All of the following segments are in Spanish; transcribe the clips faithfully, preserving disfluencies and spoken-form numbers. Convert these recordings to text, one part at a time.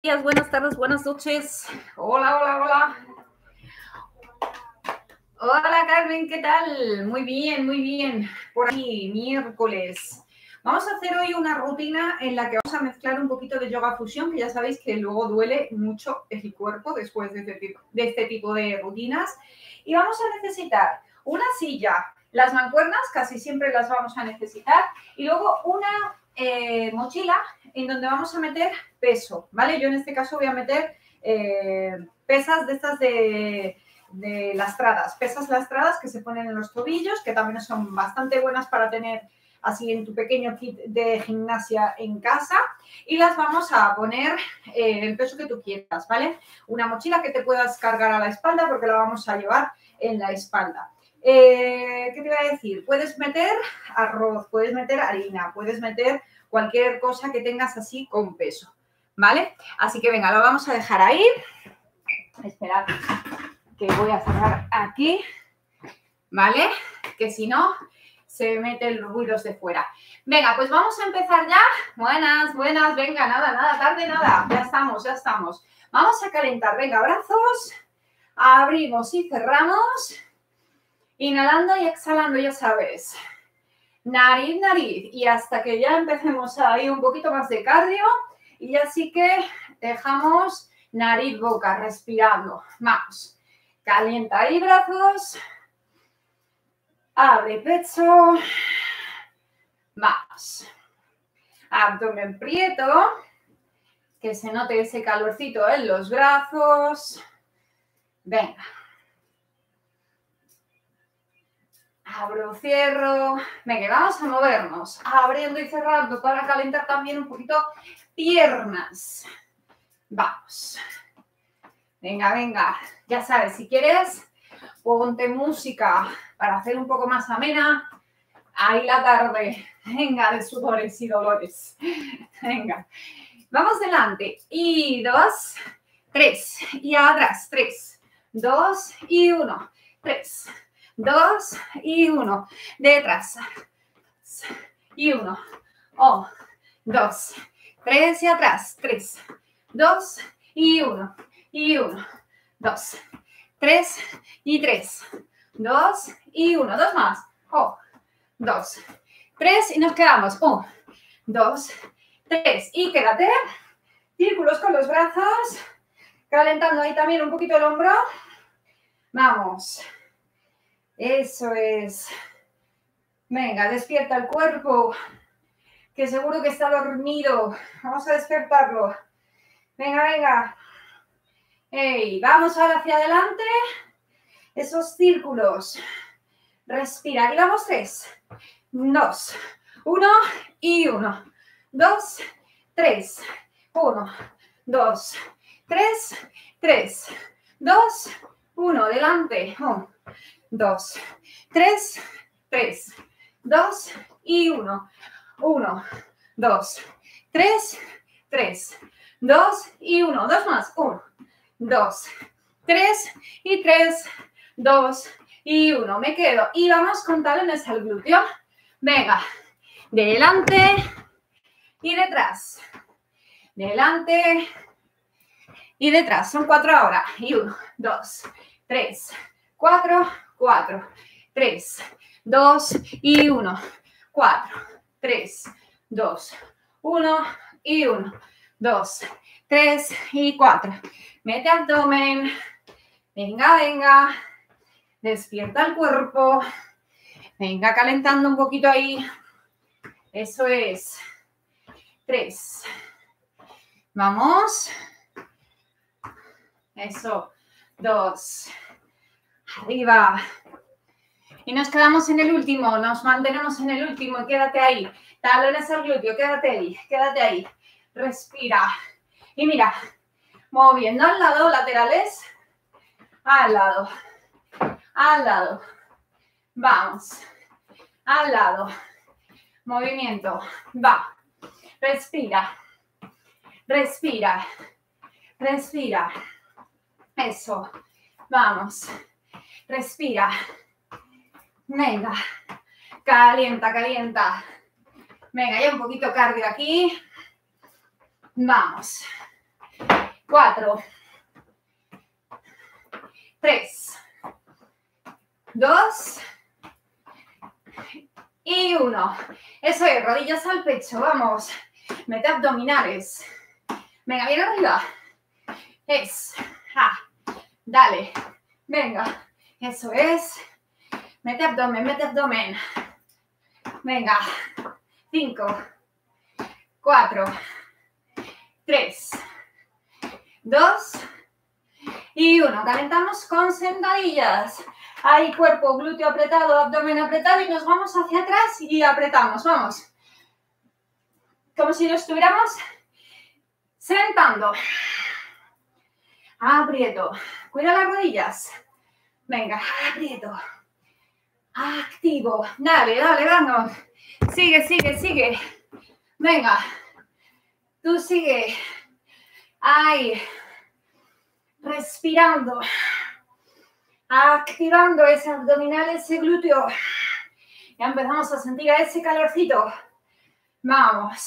Días, buenas tardes, buenas noches. Hola, hola, hola. Hola, Carmen, ¿qué tal? Muy bien, muy bien. Por aquí, miércoles. Vamos a hacer hoy una rutina en la que vamos a mezclar un poquito de yoga fusión, que ya sabéis que luego duele mucho el cuerpo después de este tipo de, este tipo de rutinas. Y vamos a necesitar una silla, las mancuernas casi siempre las vamos a necesitar, y luego una eh, mochila en donde vamos a meter peso, ¿vale? Yo en este caso voy a meter eh, pesas de estas de, de lastradas, pesas lastradas que se ponen en los tobillos, que también son bastante buenas para tener así en tu pequeño kit de gimnasia en casa, y las vamos a poner eh, el peso que tú quieras, ¿vale? Una mochila que te puedas cargar a la espalda porque la vamos a llevar en la espalda. Eh, ¿Qué te iba a decir? Puedes meter arroz, puedes meter harina, puedes meter cualquier cosa que tengas así con peso, ¿vale? Así que venga, lo vamos a dejar ahí. Esperad que voy a cerrar aquí, ¿vale? Que si no, se meten los ruidos de fuera. Venga, pues vamos a empezar ya. Buenas, buenas, venga, nada, nada, tarde, nada. Ya estamos, ya estamos. Vamos a calentar, venga, brazos. Abrimos y cerramos. Inhalando y exhalando, ya sabes. Nariz, nariz. Y hasta que ya empecemos a ir un poquito más de cardio. Y ya sí que dejamos nariz, boca, respirando. Vamos. Calienta ahí brazos. Abre pecho. Vamos. Abdomen prieto. Que se note ese calorcito en los brazos. Venga. Abro, cierro. Venga, vamos a movernos. Abriendo y cerrando para calentar también un poquito piernas. Vamos. Venga, venga. Ya sabes, si quieres, ponte música para hacer un poco más amena. Ahí la tarde. Venga, de sudores y dolores. Venga. Vamos delante. Y dos, tres. Y atrás. Tres, dos y uno. Tres, dos y uno. Detrás. Y uno. Oh, dos. Tres y atrás. Tres, dos y uno. Y uno. Dos. Tres y tres. Dos y uno. Dos más. Oh, dos. Tres y nos quedamos. Uno, dos, tres. Y quédate. Círculos con los brazos. Calentando ahí también un poquito el hombro. Vamos. Eso es. Venga, despierta el cuerpo, que seguro que está dormido. Vamos a despertarlo. Venga, venga. Hey, vamos ahora hacia adelante. Esos círculos. Respira. Aquí vamos. Tres, dos, uno y uno. Dos, tres, uno, dos, tres, tres, dos, uno. Delante. uno, dos, tres, tres, dos y uno. uno, dos, tres, tres, dos y uno. Dos más. uno, dos, tres y tres, dos y uno. Me quedo. Y vamos con talones al glúteo. Venga. Delante y detrás. Delante y detrás. Son cuatro ahora. Y uno, dos, tres, cuatro, cuatro, tres, dos y uno. cuatro, tres, dos, uno y uno. dos, tres y cuatro. Mete abdomen. Venga, venga. Despierta el cuerpo. Venga, calentando un poquito ahí. Eso es. Tres. Vamos. Eso. Dos. Arriba. Y nos quedamos en el último. Nos mantenemos en el último. Y quédate ahí. Talones al glúteo. Quédate ahí. Quédate ahí. Respira. Y mira. Moviendo al lado. Laterales. Al lado. Al lado. Vamos. Al lado. Movimiento. Va. Respira. Respira. Respira. Eso. Vamos. Respira. Venga. Calienta, calienta. Venga, ya un poquito cardio aquí. Vamos. cuatro, tres, dos y uno. Eso es, rodillas al pecho, vamos. Mete abdominales. Venga, bien arriba. Es. Ja. Dale. Venga. Eso es. Mete abdomen, mete abdomen. Venga. Cinco, cuatro, tres, dos y uno. Calentamos con sentadillas. Ahí cuerpo, glúteo apretado, abdomen apretado y nos vamos hacia atrás y apretamos. Vamos. Como si nos estuviéramos sentando. Aprieto. Cuida las rodillas. Venga, aprieto. Activo. Dale, dale, vamos. Sigue, sigue, sigue. Venga. Tú sigue. Ahí. Respirando. Activando ese abdominal, ese glúteo. Ya empezamos a sentir ese calorcito. Vamos.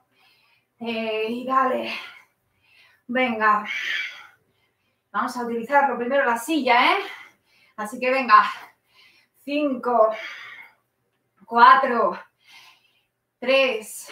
Y dale. Venga. Vamos a utilizarlo primero la silla, ¿eh? Así que venga. Cinco, cuatro, tres,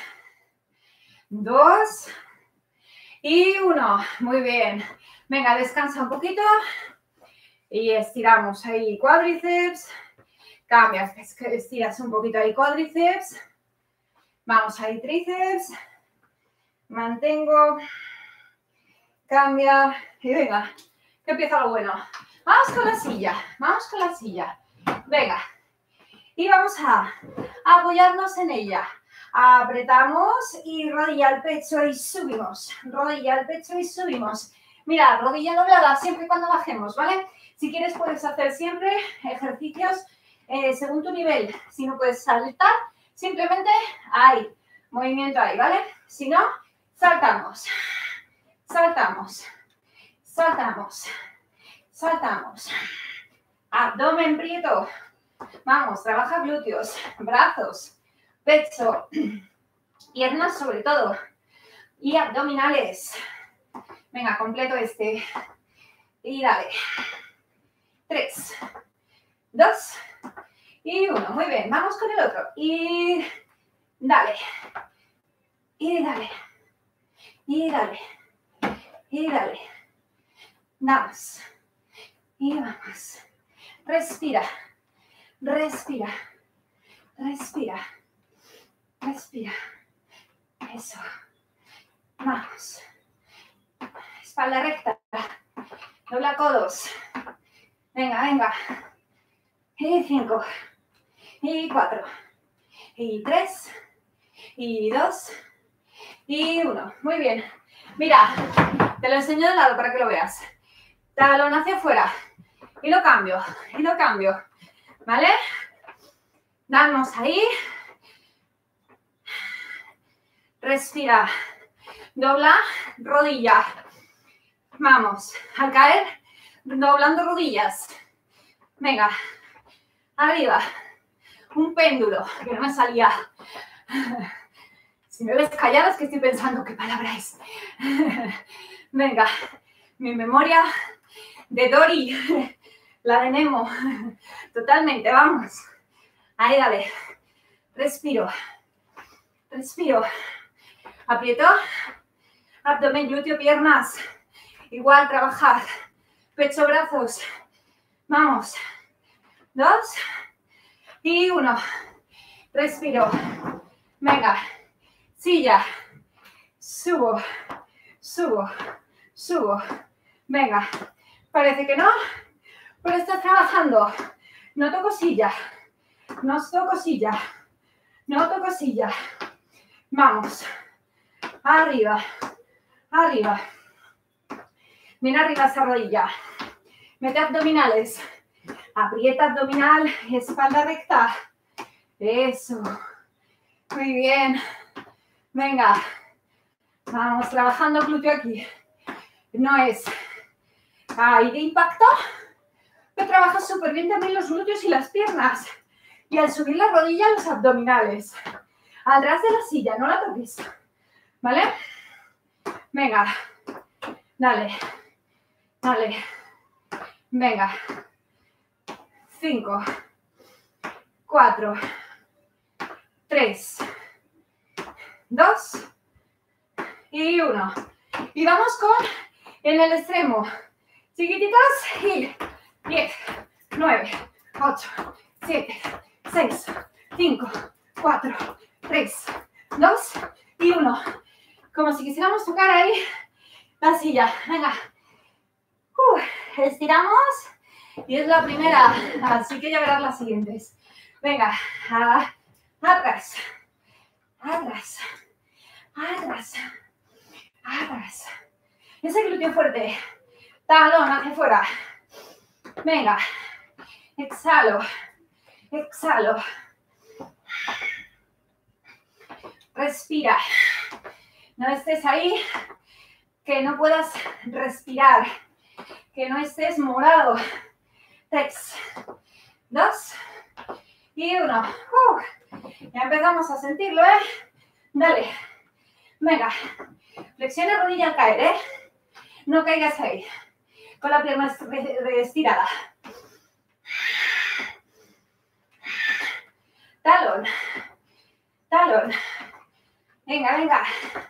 dos y uno. Muy bien. Venga, descansa un poquito. Y estiramos ahí cuádriceps. Cambias, estiras un poquito ahí cuádriceps. Vamos ahí tríceps. Mantengo. Cambia. Y venga, que empieza lo bueno. Vamos con la silla. Vamos con la silla. Venga. Y vamos a apoyarnos en ella. Apretamos y rodilla al pecho y subimos. Rodilla al pecho y subimos. Mira, rodilla doblada siempre y cuando bajemos, ¿vale? Si quieres puedes hacer siempre ejercicios eh, según tu nivel. Si no puedes saltar, simplemente ahí. Movimiento ahí, ¿vale? Si no, saltamos. Saltamos. Saltamos. Saltamos. Abdomen prieto. Vamos, trabaja glúteos, brazos, pecho, piernas sobre todo. Y abdominales. Venga, completo este. Y dale. Tres, dos y uno. Muy bien, vamos con el otro. Y dale. Y dale. Y dale. Y dale. Vamos. Y vamos. Respira. Respira. Respira. Respira. Eso. Vamos. Espalda recta. Dobla codos. Venga, venga. Y cinco. Y cuatro. Y tres. Y dos. Y uno. Muy bien. Mira, te lo enseño de lado para que lo veas. Talón hacia afuera. Y lo cambio. Y lo cambio. ¿Vale? Damos ahí. Respira. Dobla rodilla. Vamos. Al caer, doblando rodillas. Venga. Arriba. Un péndulo. Que no me salía. Si me ves callada es que estoy pensando qué palabra es. Venga. Mi memoria de Dory. La de Nemo. Totalmente. Vamos. Ahí, dale. Respiro. Respiro. Aprieto. Abdomen, glúteo, piernas. Igual, trabajar. Pecho, brazos. Vamos. Dos. Y uno. Respiro. Venga. Silla. Subo. Subo. Subo. Venga. Parece que no, pero estás trabajando. No toco silla. No toco silla. No toco silla. Vamos. Arriba. Arriba. Bien arriba esa rodilla. Mete abdominales. Aprieta abdominal. Espalda recta. Eso. Muy bien. Venga. Vamos trabajando glúteo aquí. No es ahí de impacto, pero trabaja súper bien también los glúteos y las piernas. Y al subir la rodilla, los abdominales. Atrás de la silla, no la toques. ¿Vale? Venga. Dale. Dale. Venga. Cinco. Cuatro. Tres. Dos. Y uno. Y vamos con en el extremo. Chiquititas y diez, nueve, ocho, siete, seis, cinco, cuatro, tres, dos y uno. Como si quisiéramos tocar ahí la silla. Venga. Uh, estiramos. Y es la primera. Así que ya verás las siguientes. Venga. A, atrás. Atrás. Atrás. Atrás. Ese glúteo fuerte. Talón hacia afuera. Venga. Exhalo. Exhalo. Respira. No estés ahí, que no puedas respirar, que no estés morado. Tres, dos y uno. Uh, ya empezamos a sentirlo, ¿eh? Dale. Venga. Flexiona rodilla al caer, ¿eh? No caigas ahí. Con la pierna estirada. Talón. Talón. Venga, venga.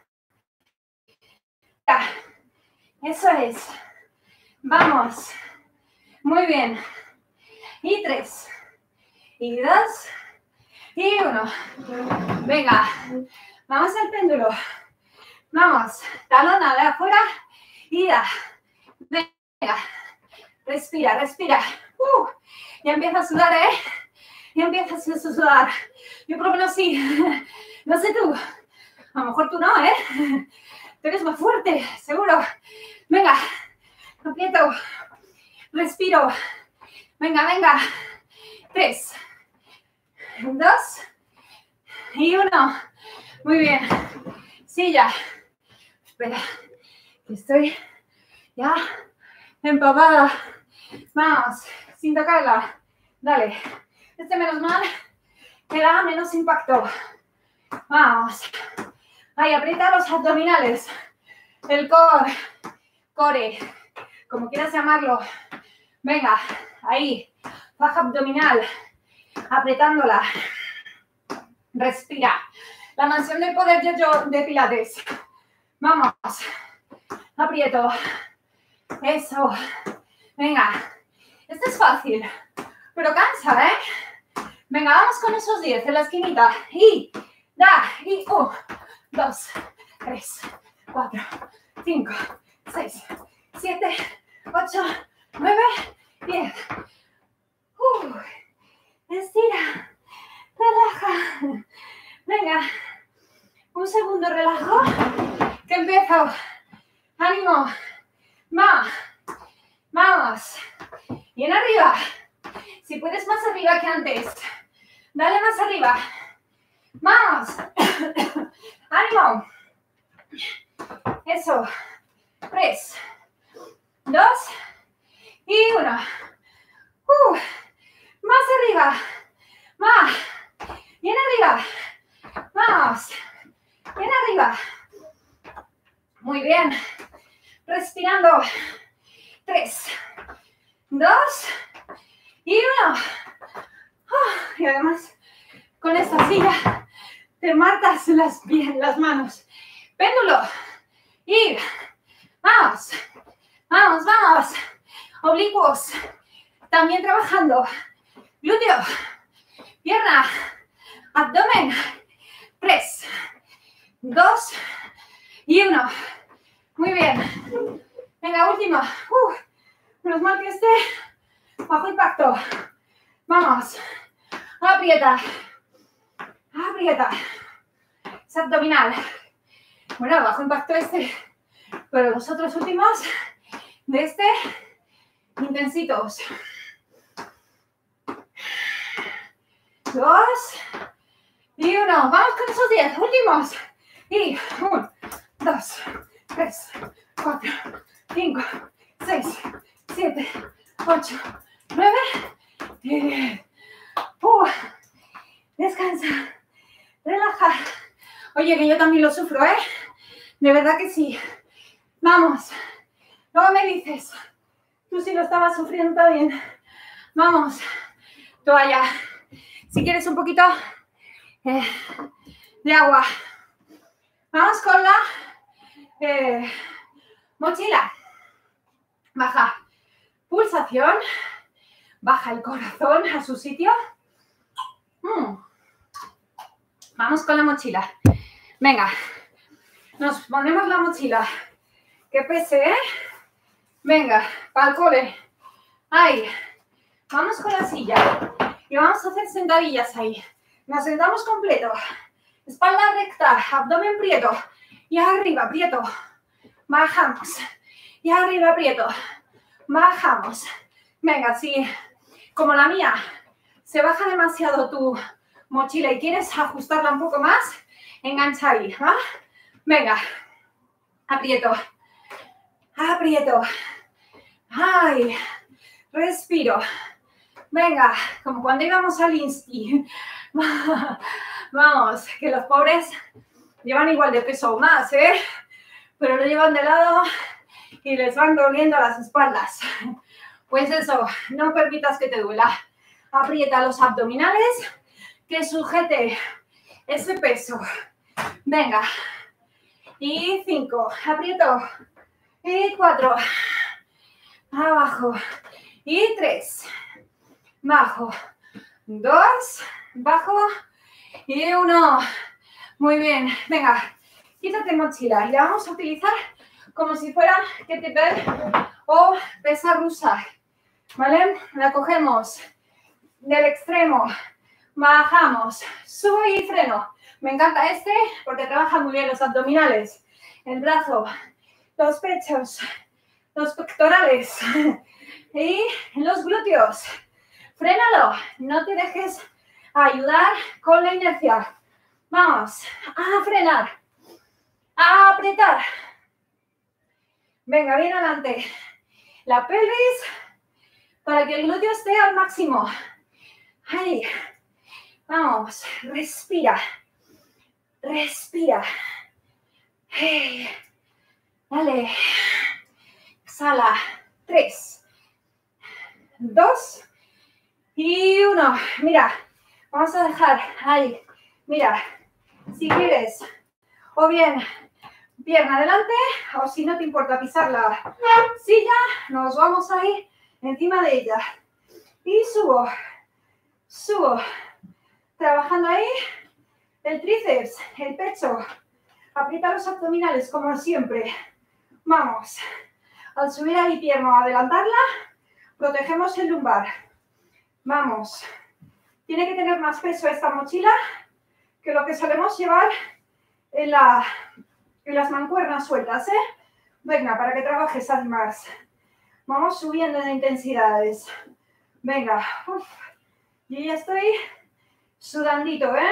Eso es. Vamos. Muy bien. Y tres. Y dos. Y uno. Venga. Vamos al péndulo. Vamos. Talón de afuera. Ida. Venga. Respira, respira. Uh, ya empieza a sudar, ¿eh? Ya empiezas a sudar. Yo por lo menos sí. No sé tú. A lo mejor tú no, ¿eh? Tú eres más fuerte, seguro. Venga. Aprieto. Respiro. Venga, venga. Tres. Dos. Y uno. Muy bien. Silla. Espera. Que estoy ya empapada. Vamos. Sin tocarla. Dale. Este menos mal que da menos impacto. Vamos. Ahí, aprieta los abdominales. El core. Core. Como quieras llamarlo. Venga. Ahí. Baja abdominal. Apretándola. Respira. La mansión del poder de, yo, de Pilates. Vamos. Aprieto. Eso. Venga. Esto es fácil. Pero cansa, ¿eh? Venga, vamos con esos diez en la esquinita. Y da. Y uno, dos, tres, cuatro, cinco, seis, siete, ocho, nueve, diez. Uh, estira. Relaja. Venga. Un segundo relajo. Que empiezo. Ánimo. Va. Vamos. Y en arriba. Si puedes más arriba que antes. Dale más arriba. Vamos. Ánimo. Eso. Tres. Dos. Y uno. Uh. Más arriba. Más. Bien arriba. Vamos. Bien arriba. Muy bien. Respirando. Tres. Dos. Y uno. Oh, y además, con esta silla, te marcas las, las manos. Péndulo. Y vamos. Vamos, vamos. Oblicuos. También trabajando. Glúteo. Pierna. Abdomen. Tres. Dos. Y uno. Muy bien. Venga, última. Uh, menos mal que esté bajo impacto. Vamos. Aprieta. Aprieta. Es abdominal. Bueno, bajo impacto este. Pero los otros últimos de este, intensitos. Dos. Y uno. Vamos con esos diez. Últimos. Y uno, dos, tres, cuatro, cinco, seis, siete, ocho, nueve y diez. Uh, descansa. Relaja. Oye, que yo también lo sufro, ¿eh? De verdad que sí. Vamos. Luego me dices, tú sí lo estabas sufriendo también. Vamos, toalla. Si quieres un poquito eh, de agua. Vamos con la eh, mochila. Baja pulsación. Baja el corazón a su sitio. Mm. Vamos con la mochila. Venga, nos ponemos la mochila que pese, ¿eh? Venga, para el cole. Ahí. Vamos con la silla. Y vamos a hacer sentadillas ahí. Nos sentamos completo. Espalda recta, abdomen prieto. Y arriba, prieto. Bajamos. Y arriba, prieto. Bajamos. Venga, si como la mía se baja demasiado tu mochila y quieres ajustarla un poco más, engancha ahí, ¿va? Venga, aprieto, aprieto, ay, respiro, venga, como cuando íbamos al Insti, vamos, que los pobres llevan igual de peso o más, ¿eh? Pero lo llevan de lado y les van doliendo las espaldas. Pues eso, no permitas que te duela. Aprieta los abdominales, que sujete ese peso. Venga. Y cinco. Aprieto. Y cuatro. Abajo. Y tres. Bajo. Dos. Bajo. Y uno. Muy bien. Venga. Quítate mochila. Y la vamos a utilizar como si fuera kettlebell o pesa rusa. ¿Vale? La cogemos del extremo, bajamos, subo y freno. Me encanta este porque trabaja muy bien los abdominales, el brazo, los pechos, los pectorales y los glúteos. Frénalo, no te dejes ayudar con la inercia. Vamos a frenar, a apretar. Venga, bien adelante. La pelvis para que el glúteo esté al máximo. Ahí. Vamos. Respira. Respira. Hey. Dale. Exhala. Tres. Dos. Y uno. Mira. Vamos a dejar ahí. Mira. Si quieres. O bien pierna adelante. O si no te importa pisar la silla. Nos vamos ahí encima de ella. Y subo. Subo. Trabajando ahí el tríceps, el pecho. Aprieta los abdominales como siempre. Vamos. Al subir ahí pierna, adelantarla, protegemos el lumbar. Vamos. Tiene que tener más peso esta mochila que lo que solemos llevar en, la, en las mancuernas sueltas, ¿eh? Venga, para que trabajes más. Vamos subiendo de intensidades. Venga. Uf. Yo ya estoy sudandito, ¿eh?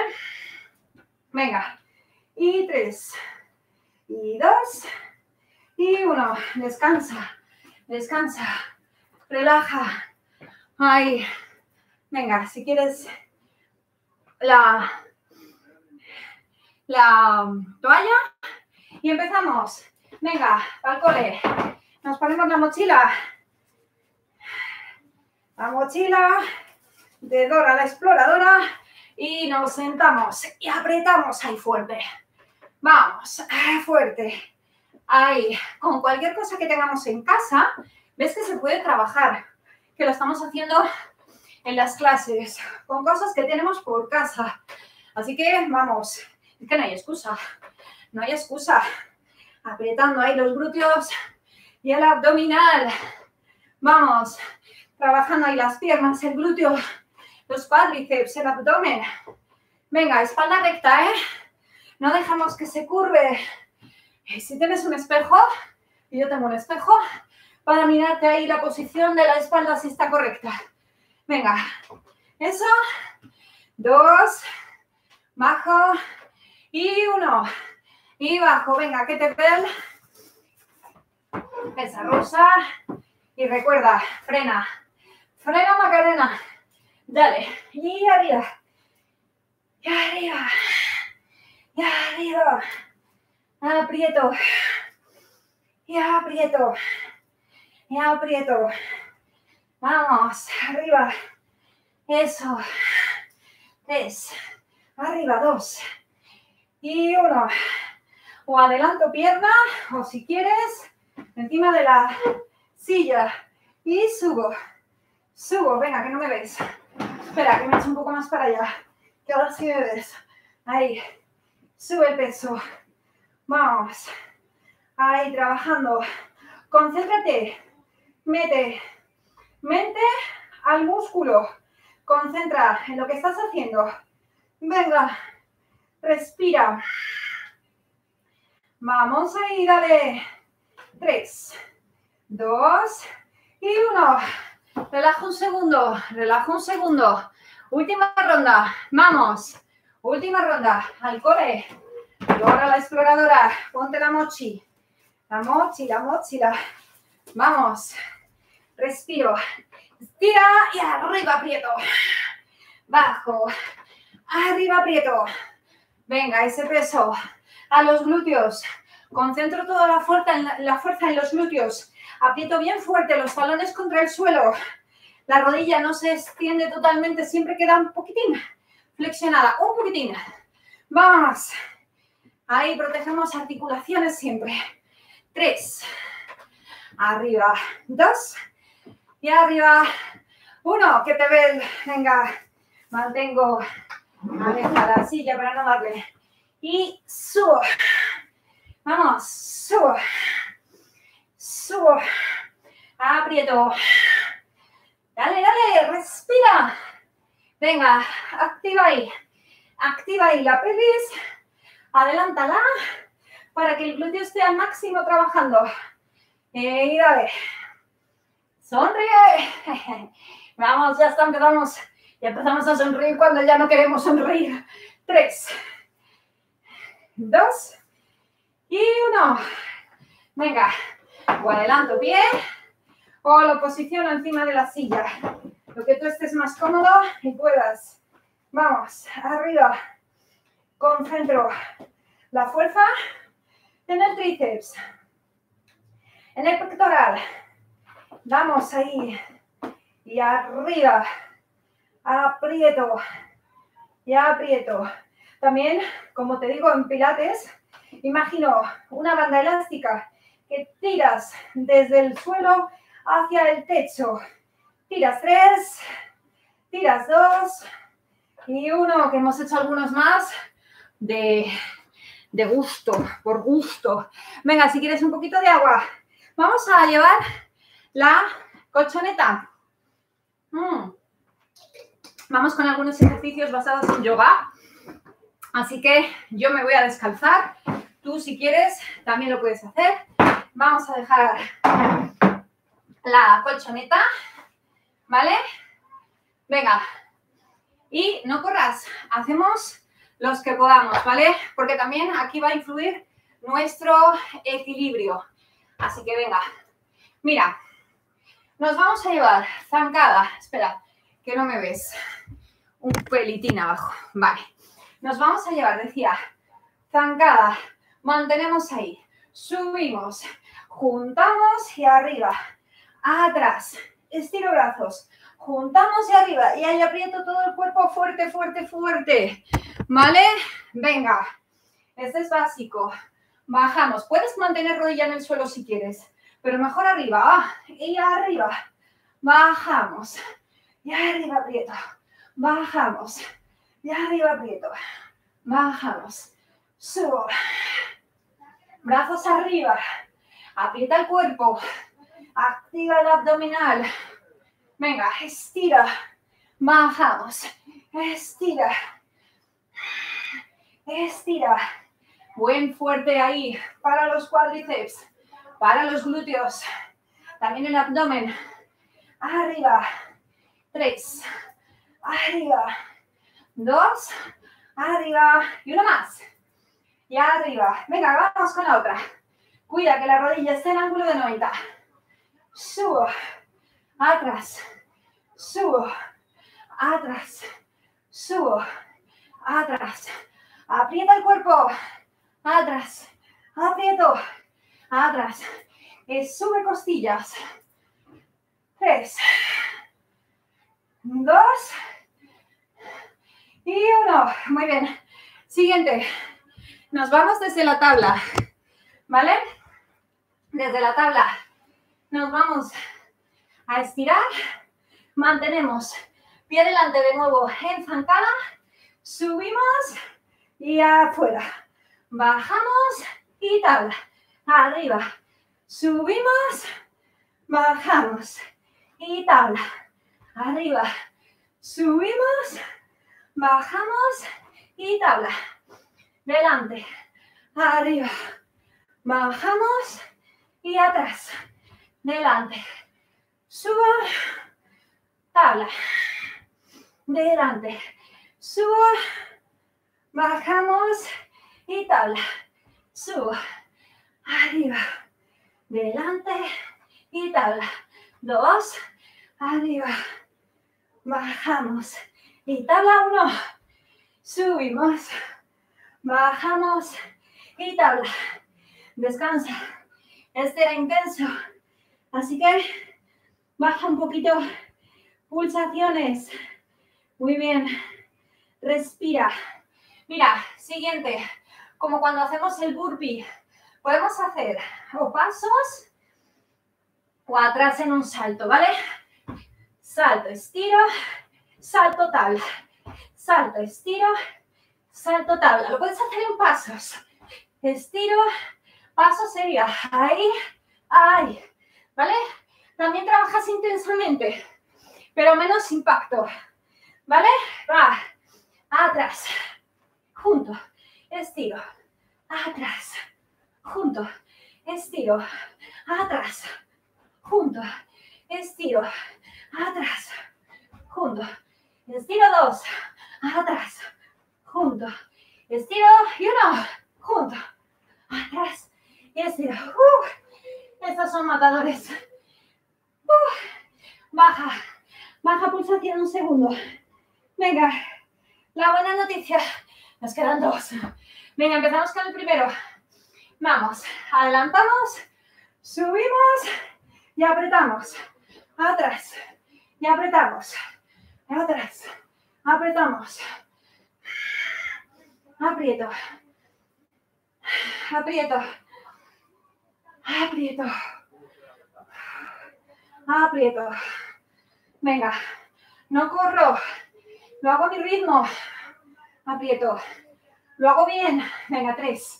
Venga. Y tres. Y dos. Y uno. Descansa. Descansa. Relaja. Ahí. Venga, si quieres la, la toalla. Y empezamos. Venga, al cole. Nos ponemos la mochila. La mochila de Dora la exploradora. Y nos sentamos. Y apretamos ahí fuerte. Vamos, fuerte. Ahí. Con cualquier cosa que tengamos en casa, ves que se puede trabajar. Que lo estamos haciendo en las clases. Con cosas que tenemos por casa. Así que, vamos. Es que no hay excusa. No hay excusa. Apretando ahí los glúteos y el abdominal. Vamos. Trabajando ahí las piernas, el glúteo, los cuádriceps, el abdomen. Venga, espalda recta, ¿eh? No dejamos que se curve. Si tienes un espejo, y yo tengo un espejo, para mirarte ahí la posición de la espalda si está correcta. Venga. Eso. Dos. Bajo. Y uno. Y bajo. Venga, que te pel. Pesa rusa. Y recuerda, frena. Frena, Macarena. Dale. Y arriba. Y arriba. Y arriba. Aprieto. Y aprieto. y aprieto. Vamos, arriba. Eso. Tres. Arriba, dos. Y uno. O adelanto pierna, o si quieres, encima de la silla. Y subo. Subo, venga, que no me ves. Espera, que me echo un poco más para allá. Que ahora sí me ves. Ahí. Sube el peso. Vamos. Ahí, trabajando. Concéntrate. Mete mente al músculo. Concentra en lo que estás haciendo. Venga. Respira. Vamos ahí, dale. Tres, dos y uno. Relaja un segundo, relaja un segundo. Última ronda, vamos. Última ronda, al cole. Y ahora la exploradora, ponte la mochi. La mochi, la mochila. Vamos. Respiro. Estira y arriba aprieto. Bajo. Arriba aprieto. Venga, ese peso a los glúteos. Concentro toda la fuerza, en la, la fuerza en los glúteos. Aprieto bien fuerte los talones contra el suelo. La rodilla no se extiende totalmente, siempre queda un poquitín flexionada, un poquitín. Vamos. Ahí protegemos articulaciones siempre. Tres. Arriba. Dos. Y arriba. Uno. Que te ve. Venga. Mantengo. Aleja la silla para no darle. Y subo. Vamos. Subo. Subo. Aprieto. Dale, dale. Respira. Venga. Activa ahí. Activa ahí la pelvis. Adelántala para que el glúteo esté al máximo trabajando. Y dale. Sonríe. Vamos, ya está, empezamos. Ya empezamos a sonreír cuando ya no queremos sonreír. Tres. Dos. Y uno. Venga. O adelanto pie. O lo posiciono encima de la silla. Lo que tú estés más cómodo y puedas. Vamos. Arriba. Concentro la fuerza en el tríceps, en el pectoral. Vamos ahí. Y arriba. Aprieto. Y aprieto. También, como te digo, en pilates, imagino una banda elástica que tiras desde el suelo hacia el techo. Tiras tres. Tiras dos. Y uno, que hemos hecho algunos más. De, de gusto, por gusto. Venga, si quieres un poquito de agua. Vamos a llevar la colchoneta. Mm. Vamos con algunos ejercicios basados en yoga. Así que yo me voy a descalzar. Tú, si quieres, también lo puedes hacer. Vamos a dejar la colchoneta. ¿Vale? Venga. Y no corras. Hacemos los que podamos, ¿vale? Porque también aquí va a influir nuestro equilibrio. Así que venga. Mira, nos vamos a llevar zancada. Espera, que no me ves. Un pelitín abajo. Vale. Nos vamos a llevar, decía, zancada. Mantenemos ahí. Subimos. Juntamos y arriba. Atrás. Estiro brazos. Juntamos y arriba. Y ahí aprieto todo el cuerpo fuerte, fuerte, fuerte. ¿Vale? Venga. Este es básico. Bajamos. Puedes mantener rodilla en el suelo si quieres. Pero mejor arriba. Ah, y arriba. Bajamos. Y arriba aprieto. Bajamos. Y arriba aprieto. Bajamos. Subo. Brazos arriba. Aprieta el cuerpo. Activa el abdominal. Venga, estira. Bajamos. Estira. Estira. Buen fuerte ahí. Para los cuádriceps. Para los glúteos. También el abdomen. Arriba. Tres. Arriba. Dos. Arriba. Y uno más. Y arriba. Venga, vamos con la otra. Cuida que la rodilla esté en ángulo de noventa. Subo. Atrás. Subo. Atrás. Subo. Atrás. Aprieta el cuerpo. Atrás. Aprieto. Atrás. Eh, sube costillas. tres, dos y uno. Muy bien. Siguiente. Nos vamos desde la tabla, ¿vale? Desde la tabla nos vamos a estirar. Mantenemos pie delante de nuevo en zancada. Subimos y afuera. Bajamos y tabla. Arriba. Subimos. Bajamos y tabla. Arriba. Subimos. Bajamos y tabla. Delante, arriba, bajamos y atrás, delante, subo, tabla, delante, subo, bajamos y tabla, subo, arriba, delante y tabla, dos, arriba, bajamos y tabla, uno, subimos, bajamos y tabla. Descansa. Este era intenso. Así que baja un poquito. Pulsaciones. Muy bien. Respira. Mira, siguiente. Como cuando hacemos el burpee. Podemos hacer o pasos o atrás en un salto, ¿vale? Salto, estiro. Salto, tabla. Salto, estiro. Salto, tabla. Lo puedes hacer en pasos. Estiro. Paso sería ahí, ahí. ¿Vale? También trabajas intensamente, pero menos impacto. ¿Vale? Va. Atrás. Junto. Estiro. Atrás. Junto. Estiro. Atrás. Junto. Estiro. Atrás. Junto. Estiro dos. Atrás. Junto, estiro y uno, junto, atrás y estiro. Uh, estos son matadores. Uh, baja, baja pulsación un segundo. Venga, la buena noticia, nos quedan dos. Venga, empezamos con el primero. Vamos, adelantamos, subimos y apretamos. Atrás, y apretamos. Atrás, apretamos. Aprieto, aprieto, aprieto, aprieto. Venga, no corro, lo hago a mi ritmo. Aprieto, lo hago bien. Venga, tres,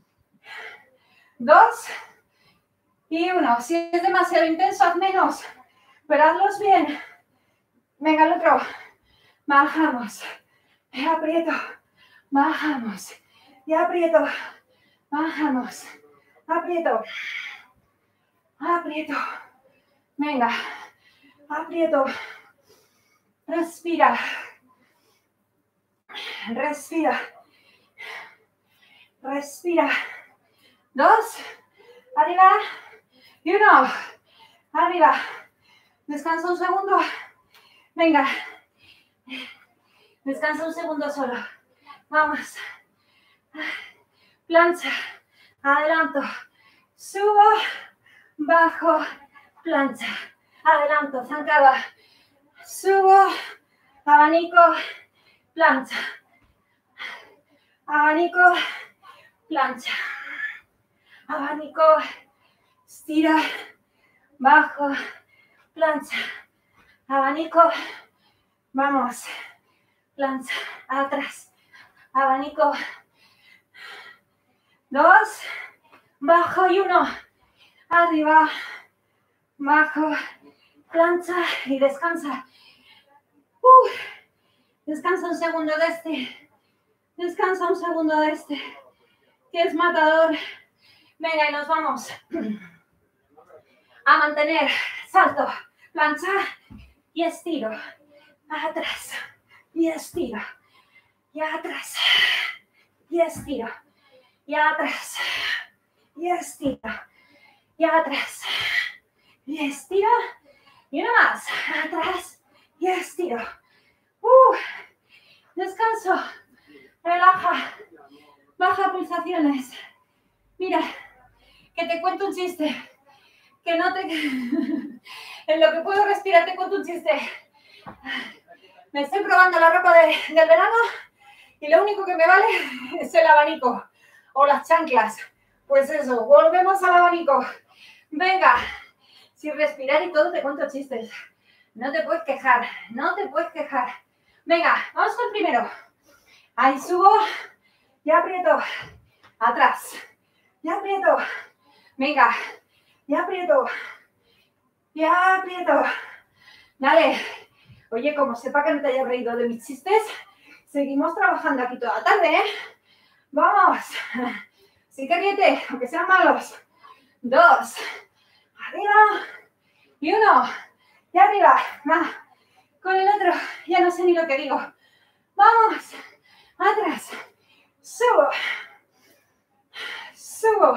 dos y uno. Si es demasiado intenso, haz menos, pero hazlos bien. Venga, el otro. Bajamos, aprieto. Bajamos y aprieto, bajamos, aprieto, aprieto, venga, aprieto, respira, respira, respira, dos, arriba y uno, arriba, descansa un segundo, venga, descansa un segundo solo. Vamos. Plancha. Adelanto. Subo. Bajo. Plancha. Adelanto. Zancada. Subo. Abanico. Plancha. Abanico. Plancha. Abanico. Estira. Bajo. Plancha. Abanico. Vamos. Plancha. Atrás. Abanico, dos, bajo y uno, arriba, bajo, plancha y descansa. Uh, descansa un segundo de este, descansa un segundo de este, que es matador. Venga, y nos vamos a mantener, salto, plancha y estiro, atrás y estiro. Y atrás, y estiro, y atrás, y estiro, y atrás, y estiro, y uno más, atrás, y estiro. Uh, descanso, relaja, baja pulsaciones. Mira, que te cuento un chiste, que no te... En lo que puedo respirar te cuento un chiste. Me estoy probando la ropa de, del verano y lo único que me vale es el abanico o las chanclas. Pues eso, volvemos al abanico. Venga, sin respirar y todo te cuento chistes. No te puedes quejar, no te puedes quejar. Venga, vamos con el primero. Ahí subo, ya aprieto, atrás, ya aprieto. Venga, ya aprieto, ya aprieto. Dale. Oye, como sepa que no te hayas reído de mis chistes, seguimos trabajando aquí toda la tarde, ¿eh? Vamos. Sí que ríete, aunque sean malos. Dos. Arriba. Y uno. Y arriba. Va. Con el otro. Ya no sé ni lo que digo. Vamos. Atrás. Subo. Subo.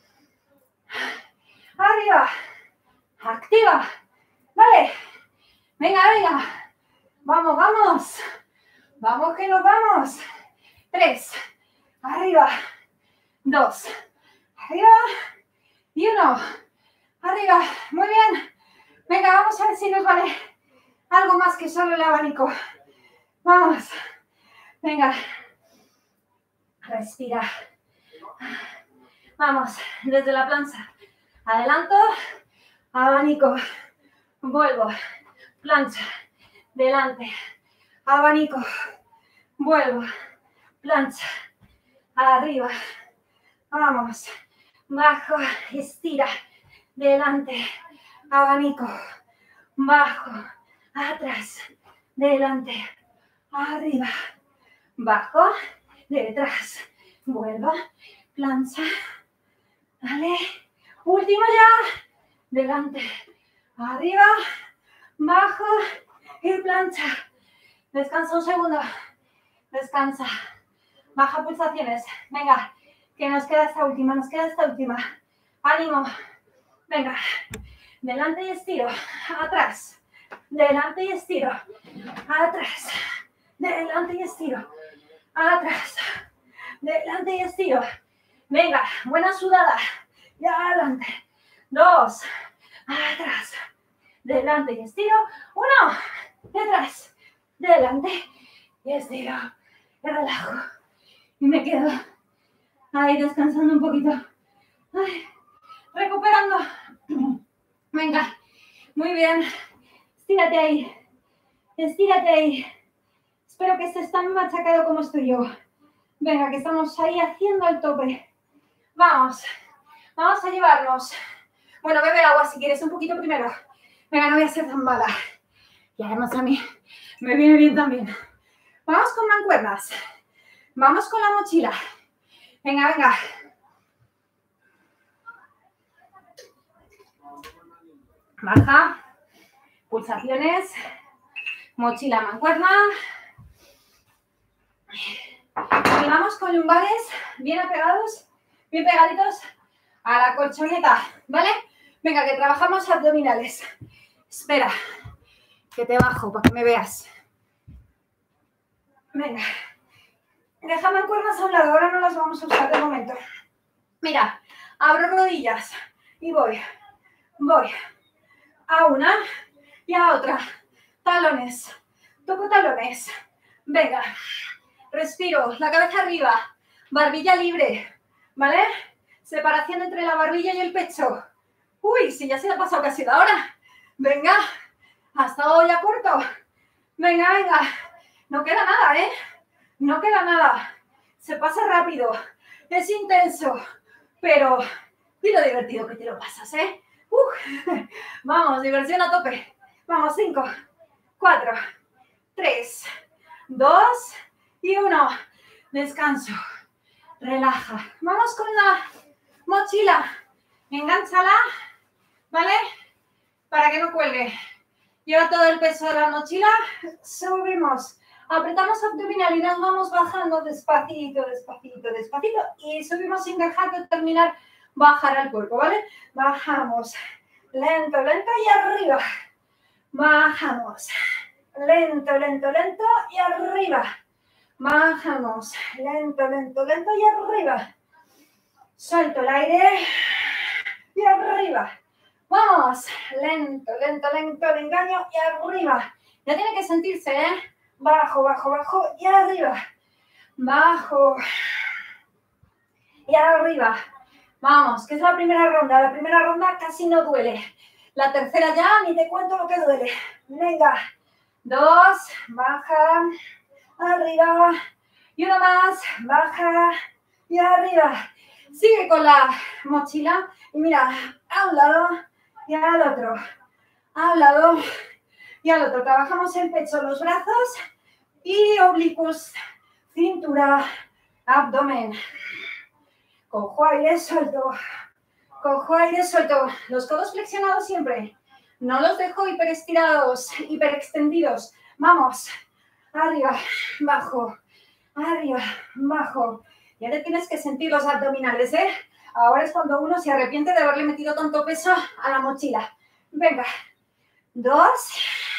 Arriba. Activa. Vale. Venga, venga. Vamos, vamos. Vamos que nos vamos. Tres. Arriba. Dos. Arriba. Y uno. Arriba. Muy bien. Venga, vamos a ver si nos vale algo más que solo el abanico. Vamos. Venga. Respira. Vamos. Desde la plancha. Adelanto. Abanico. Vuelvo. Plancha. Delante. Abanico. Vuelvo. Plancha. Arriba. Vamos. Bajo. Estira. Delante. Abanico. Bajo. Atrás. Delante. Arriba. Bajo. Detrás. Vuelvo. Plancha. Vale. Último ya. Delante. Arriba. Bajo. Y plancha. Descansa un segundo. Descansa. Baja pulsaciones. Venga. Que nos queda esta última. Nos queda esta última. Ánimo. Venga. Delante y estiro. Atrás. Delante y estiro. Atrás. Delante y estiro. Atrás. Delante y estiro. Venga. Buena sudada. Y adelante. Dos. Atrás. Delante y estiro. Uno. Detrás. Delante. Y estiro. Y relajo. Y me quedo ahí descansando un poquito. Ay, recuperando. Venga. Muy bien. Estírate ahí. Estírate ahí. Espero que estés tan machacado como estoy yo. Venga, que estamos ahí haciendo el tope. Vamos. Vamos a llevarnos. Bueno, bebe agua si quieres un poquito primero. Venga, no voy a ser tan mala. Y además a mí me viene bien también. Vamos con mancuernas. Vamos con la mochila. Venga, venga. Baja. Pulsaciones. Mochila, mancuerna. Y vamos con lumbares bien apegados, bien pegaditos a la colchoneta, ¿vale? Venga, que trabajamos abdominales. Espera, que te bajo para que me veas. Venga. Deja mancuernas a un lado, ahora no las vamos a usar de momento. Mira, abro rodillas y voy, voy a una y a otra. Talones, toco talones. Venga, respiro, la cabeza arriba, barbilla libre, ¿vale? Separación entre la barbilla y el pecho. Uy, si ya se ha pasado casi la hora. Venga, hasta hoy a corto. Venga, venga, no queda nada, ¿eh? No queda nada. Se pasa rápido, es intenso, pero y lo divertido que te lo pasas, ¿eh? Uh, vamos, diversión a tope. Vamos, cinco, cuatro, tres, dos y uno. Descanso. Relaja. Vamos con la mochila. Engánzala, ¿vale? Para que no cuelgue. Lleva todo el peso de la mochila. Subimos. Apretamos abdominal y nos vamos bajando despacito, despacito, despacito. Y subimos sin dejar de terminar bajar al cuerpo, ¿vale? Bajamos. Lento, lento y arriba. Bajamos. Lento, lento, lento y arriba. Bajamos. Lento, lento, lento y arriba. Suelto el aire. Y arriba. Vamos, lento, lento, lento, el engaño y arriba. Ya tiene que sentirse, ¿eh? Bajo, bajo, bajo y arriba. Bajo y arriba. Vamos, que es la primera ronda. La primera ronda casi no duele. La tercera ya ni te cuento lo que duele. Venga. Dos, baja, arriba. Y uno más, baja y arriba. Sigue con la mochila y mira, a un lado y al otro. A un lado y al otro. Trabajamos el pecho, los brazos y oblicuos, cintura, abdomen. Cojo aire, suelto. Cojo aire, suelto. Los codos flexionados siempre. No los dejo hiperestirados, hiperextendidos. Vamos. Arriba, bajo. Arriba, bajo. Ya te tienes que sentir los abdominales, ¿eh? Ahora es cuando uno se arrepiente de haberle metido tanto peso a la mochila. Venga. Dos.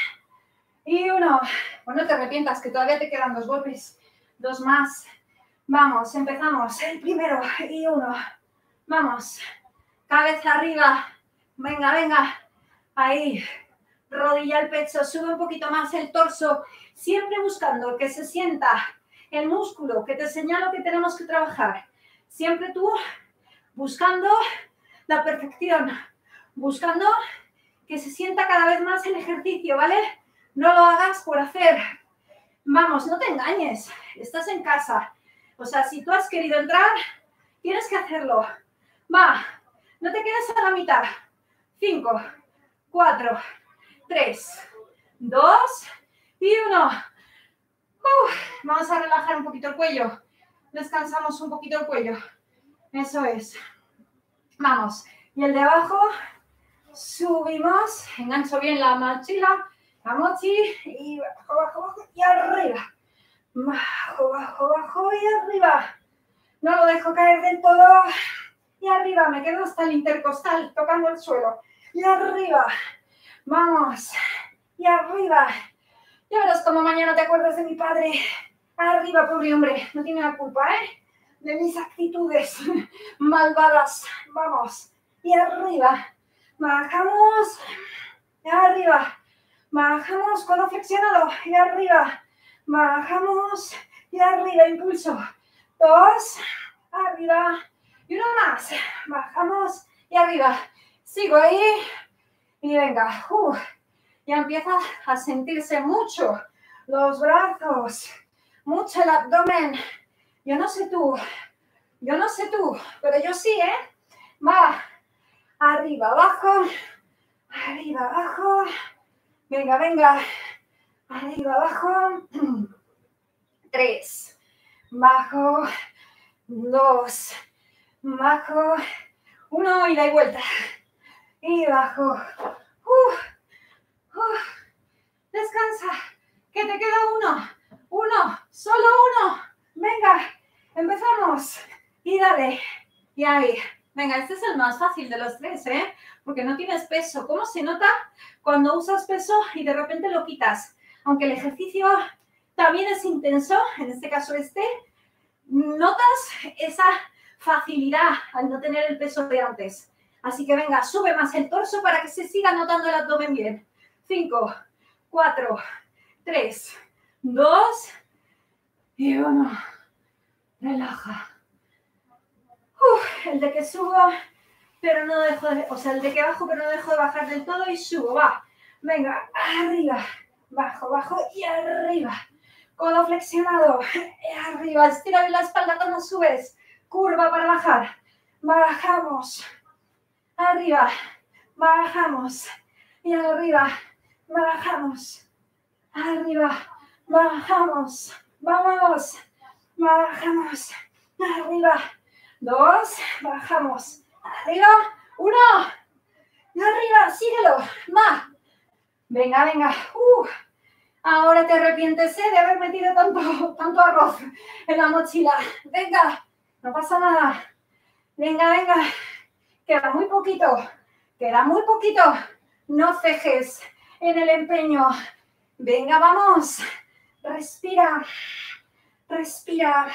Y uno. Bueno, te arrepientas, que todavía te quedan dos golpes. Dos más. Vamos, empezamos. El primero y uno. Vamos. Cabeza arriba. Venga, venga. Ahí. Rodilla al pecho. Sube un poquito más el torso. Siempre buscando que se sienta el músculo que te señalo que tenemos que trabajar. Siempre tú buscando la perfección. Buscando que se sienta cada vez más el ejercicio, ¿vale? No lo hagas por hacer. Vamos, no te engañes. Estás en casa. O sea, si tú has querido entrar, tienes que hacerlo. Va, no te quedes a la mitad. Cinco, cuatro, tres, dos y uno. Uf, vamos a relajar un poquito el cuello. Descansamos un poquito el cuello. Eso es. Vamos. Y el de abajo, subimos. Engancho bien la mochila, la mochi, y bajo, bajo, bajo, y arriba. Bajo, bajo, bajo y arriba. No lo dejo caer del todo. Y arriba, me quedo hasta el intercostal, tocando el suelo. Y arriba. Vamos. Y arriba. Ya verás como mañana te acuerdas de mi padre. Arriba, pobre hombre. No tiene la culpa, ¿eh? De mis actitudes malvadas. Vamos. Y arriba. Bajamos. Y arriba. Bajamos, codo flexionado. Y arriba. Bajamos. Y arriba, impulso. Dos. Arriba. Y uno más. Bajamos. Y arriba. Sigo ahí. Y venga. Uh. Ya empieza a sentirse mucho los brazos, mucho el abdomen. Yo no sé tú, yo no sé tú, pero yo sí, ¿eh? Va, arriba, abajo, arriba, abajo. Venga, venga, arriba, abajo. Tres, bajo, dos, bajo, uno, ida y vuelta. Y bajo. Uh. Uf, descansa, que te queda uno, uno, solo uno. Venga, empezamos. Y dale, y ahí. Venga, este es el más fácil de los tres, ¿eh? Porque no tienes peso. ¿Cómo se nota cuando usas peso y de repente lo quitas? Aunque el ejercicio también es intenso, en este caso este, notas esa facilidad al no tener el peso de antes. Así que venga, sube más el torso para que se siga notando el abdomen bien. Cinco, cuatro, tres, dos y uno. Relaja. Uf, el de que subo, pero no dejo de... O sea, el de que bajo, pero no dejo de bajar del todo y subo. Va. Venga, arriba. Bajo, bajo y arriba. Codo flexionado. Arriba. Estira bien la espalda cuando subes. Curva para bajar. Bajamos. Arriba. Bajamos. Y arriba. Bajamos, arriba, bajamos, vamos, bajamos, arriba, dos, bajamos, arriba, uno, y arriba, síguelo, va, venga, venga, uh. Ahora te arrepientes ¿eh? de haber metido tanto, tanto arroz en la mochila, venga, no pasa nada, venga, venga, queda muy poquito, queda muy poquito, no cejes en el empeño. Venga, vamos. Respira. Respira.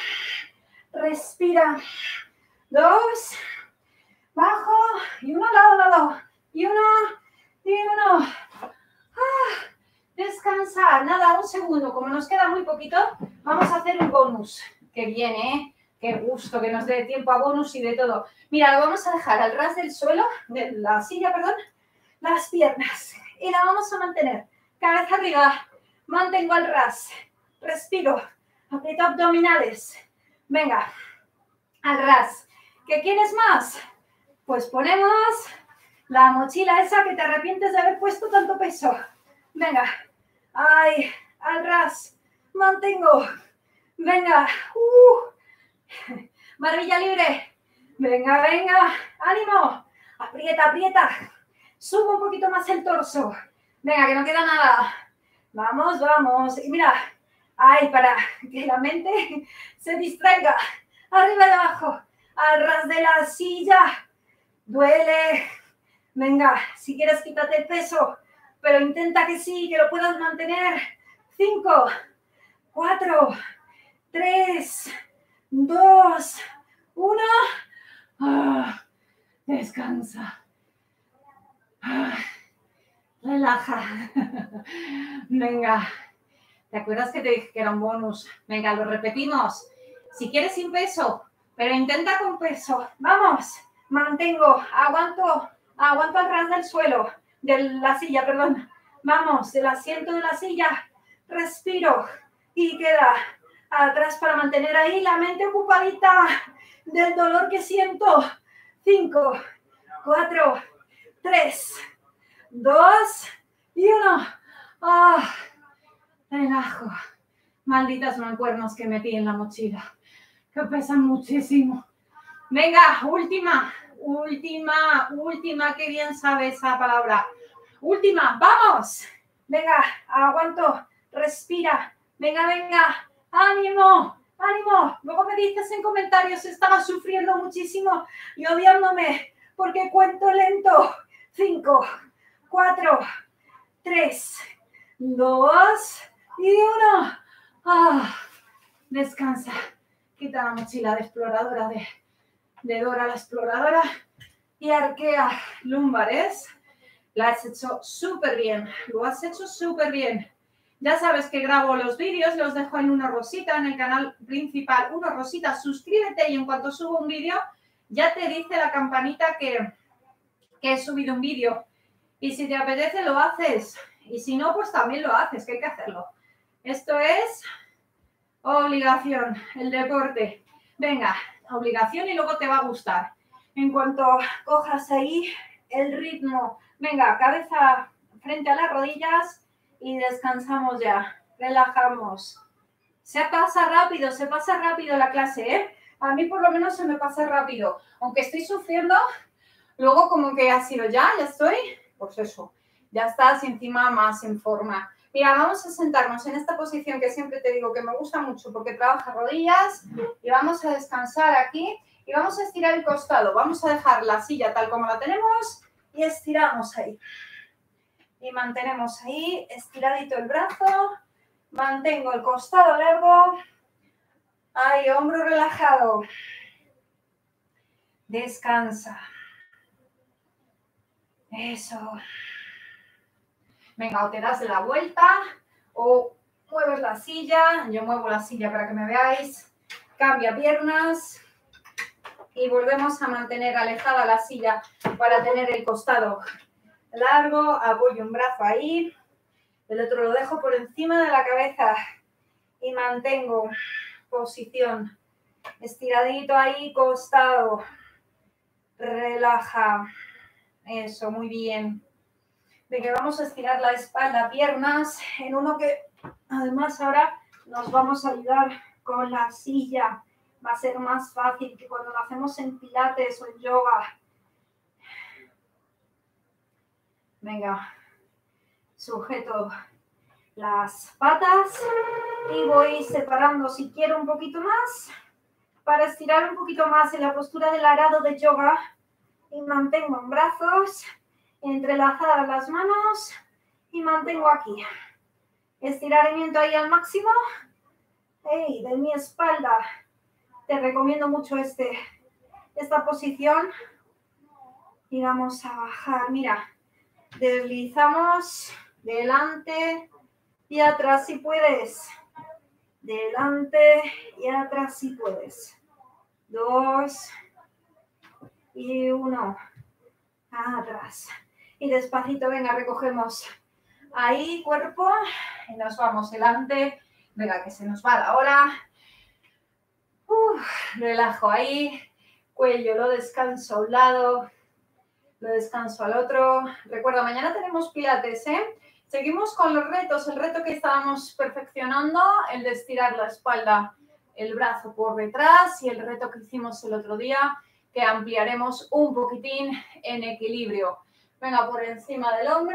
Respira. Dos. Bajo. Y uno lado, lado. y uno, y uno. Ah, descansar. Nada, un segundo. Como nos queda muy poquito, vamos a hacer un bonus. Que viene, ¿eh? Qué gusto que nos dé tiempo a bonus y de todo. Mira, lo vamos a dejar al ras del suelo, de la silla, perdón, las piernas. Y la vamos a mantener. Cabeza arriba. Mantengo al ras. Respiro. Aprieto abdominales. Venga. Al ras. ¿Qué quieres más? Pues ponemos la mochila esa que te arrepientes de haber puesto tanto peso. Venga. Ay, al ras. Mantengo. Venga. Uh. Barbilla libre. Venga, venga. Ánimo. Aprieta, aprieta. Subo un poquito más el torso. Venga, que no queda nada. Vamos, vamos. Y mira. Ay, para que la mente se distraiga. Arriba y abajo. Al ras de la silla. Duele. Venga, si quieres quítate el peso. Pero intenta que sí, que lo puedas mantener. Cinco. Cuatro. Tres. Dos, uno. Ah, descansa. Ah, relaja. Venga. ¿Te acuerdas que te dije que era un bonus? Venga, lo repetimos. Si quieres sin peso, pero intenta con peso. Vamos. Mantengo. Aguanto. Aguanto al ras del suelo. De la silla, perdón. Vamos. Del asiento de la silla. Respiro. Y queda atrás para mantener ahí la mente ocupadita del dolor que siento. Cinco, cuatro, tres, dos y uno. Ah, relajo. Malditas mancuernos que metí en la mochila, que pesan muchísimo. Venga, última, última, última, que bien sabe esa palabra. Última, vamos. Venga, aguanto, respira. Venga, venga. ¡Ánimo! ¡Ánimo! Luego me dices en comentarios, estaba sufriendo muchísimo y odiándome porque cuento lento. Cinco, cuatro, tres, dos y uno. Ah, descansa. Quita la mochila de exploradora de, de Dora la exploradora y arquea lumbares. La has hecho súper bien. Lo has hecho súper bien. Ya sabes que grabo los vídeos, los dejo en una rosita en el canal principal, una rosita, suscríbete y en cuanto subo un vídeo ya te dice la campanita que, que he subido un vídeo. Y si te apetece lo haces y si no, pues también lo haces, que hay que hacerlo. Esto es obligación, el deporte. Venga, obligación y luego te va a gustar. En cuanto cojas ahí el ritmo, venga, cabeza frente a las rodillas. Y descansamos ya, relajamos. Se pasa rápido, se pasa rápido la clase, ¿eh? A mí por lo menos se me pasa rápido. Aunque estoy sufriendo, luego como que ha sido ya, ya estoy, pues eso, ya estás encima más en forma. Mira, vamos a sentarnos en esta posición que siempre te digo que me gusta mucho porque trabaja rodillas y vamos a descansar aquí y vamos a estirar el costado. Vamos a dejar la silla tal como la tenemos y estiramos ahí. Y mantenemos ahí, estiradito el brazo, mantengo el costado largo, ahí, hombro relajado, descansa, eso. Venga, o te das la vuelta o mueves la silla, yo muevo la silla para que me veáis, cambia piernas y volvemos a mantener alejada la silla para tener el costado largo, apoyo un brazo ahí, el otro lo dejo por encima de la cabeza y mantengo posición, estiradito ahí, costado, relaja, eso, muy bien. Venga, vamos a estirar la espalda, piernas, en uno que además ahora nos vamos a ayudar con la silla, va a ser más fácil que cuando lo hacemos en pilates o en yoga. Venga, sujeto las patas y voy separando si quiero un poquito más para estirar un poquito más en la postura del arado de yoga y mantengo en brazos, entrelazadas las manos y mantengo aquí. Estiramiento ahí al máximo. Hey, de mi espalda. Te recomiendo mucho este, esta posición Y vamos a bajar, mira, deslizamos delante y atrás si puedes. Delante y atrás si puedes. Dos y uno. Atrás. Y despacito, venga, recogemos ahí, cuerpo. Y nos vamos delante. Venga, que se nos va la hora. Uf, relajo ahí. Cuello, lo descanso a un lado. Lo descanso al otro. Recuerda, mañana tenemos pilates, ¿eh? Seguimos con los retos. El reto que estábamos perfeccionando, el de estirar la espalda, el brazo por detrás, y el reto que hicimos el otro día, que ampliaremos un poquitín en equilibrio. Venga, por encima del hombro.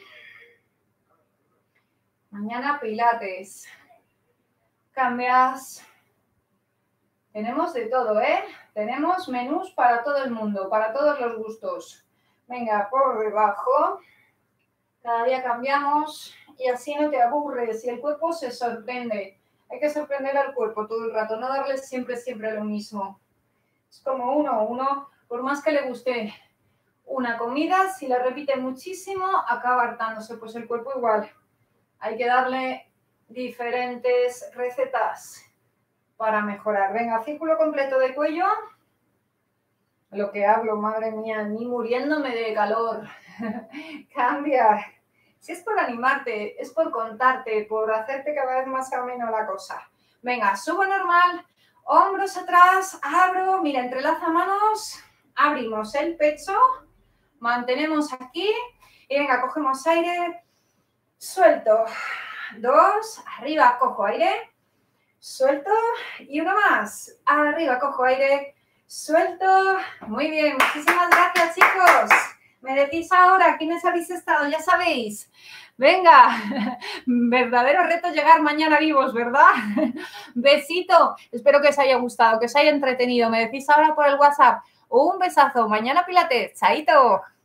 Mañana pilates. Cambias. Tenemos de todo, ¿eh? Tenemos menús para todo el mundo, para todos los gustos. Venga, por debajo. Cada día cambiamos y así no te aburres y el cuerpo se sorprende. Hay que sorprender al cuerpo todo el rato, no darle siempre, siempre lo mismo. Es como uno, uno, por más que le guste una comida, si la repite muchísimo, acaba hartándose, pues el cuerpo igual. Hay que darle diferentes recetas para mejorar. Venga, círculo completo de cuello. Lo que hablo, madre mía, ni muriéndome de calor. Cambia. Si es por animarte, es por contarte, por hacerte cada vez más ameno la cosa. Venga, subo normal, hombros atrás, abro, mira, entrelaza manos, abrimos el pecho, mantenemos aquí y venga, cogemos aire, suelto, dos, arriba, cojo aire, suelto y uno más, arriba, cojo aire, suelto. Muy bien, muchísimas gracias, chicos. Me decís ahora quiénes habéis estado, ya sabéis. Venga, verdadero reto llegar mañana vivos, ¿verdad? Besito, espero que os haya gustado, que os haya entretenido. Me decís ahora por el WhatsApp. Un besazo, mañana pilates, chaito.